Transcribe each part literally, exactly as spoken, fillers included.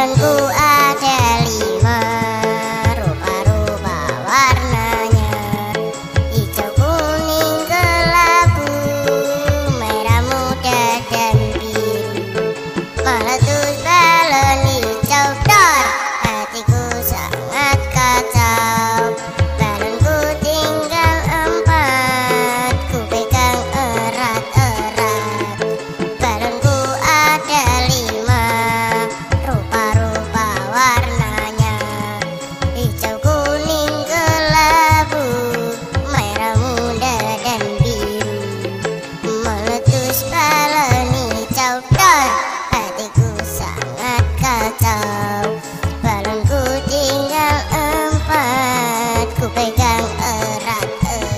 Balonku ada lima, rupa-rupa warnanya, hijau, kuning, kelabu, merah muda dan biru. Meletus balon hijau dor, hatiku sangat kacau. Balonku tinggal empat, ku pegang erat-erat. Balonku ada lima, rupa-rupa warnanya, hijau, kuning, kelabu, merah muda dan biru. Meletus balon hijau dor, hatiku sangat kacau. Balonku tinggal empat, ku pegang erat-erat.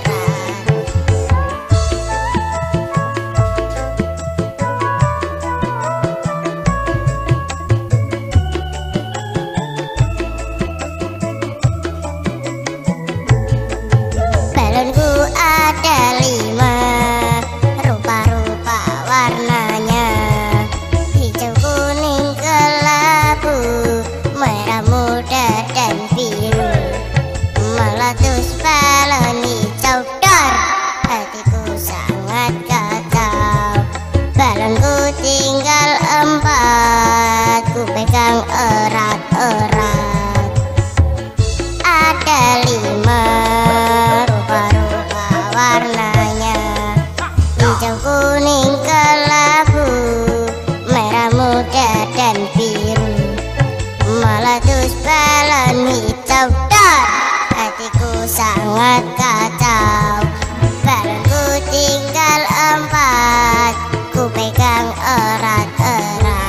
Balonku ada lima, rupa-rupa warnanya, hijau, kuning, kelabu, merah muda dan biru. Meletus balon hijau dor, hatiku sangat kacau. Balonku tinggal empat, ku pegang erat-erat. Ada lima, rupa-rupa warnanya, hijau, kuning, kelabu, merah muda dan biru. Meletus balon hijau dor, hatiku sangat kacau. Balonku tinggal empat, ku pegang erat-erat.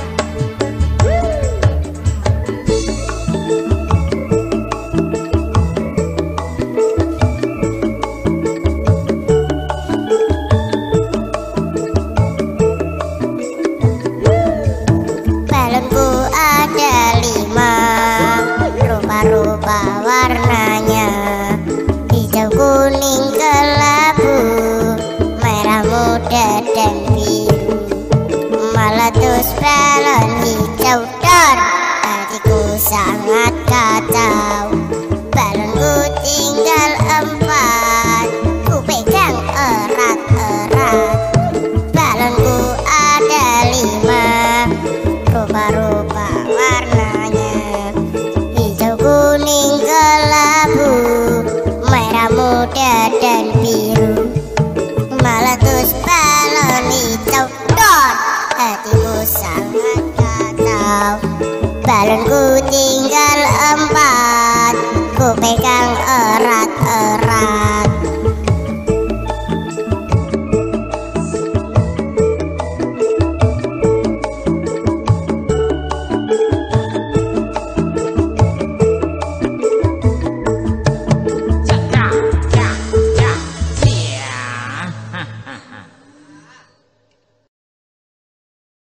Balonku ada lima, rupa-rupa warnanya, hijau, kuning, kelabu, merah muda dan biru. Meletus balon hijau dor, hatiku sangat kacau. Balonku tinggal empat, ku pegang erat-erat. Balonku ada lima, rupa-rupa warnanya, hijau, kuning, kelabu, merah muda dan biru. Meletus balon hijau dor, hatiku sangat kacau. Balonku tinggal empat, ku pegang erat-erat.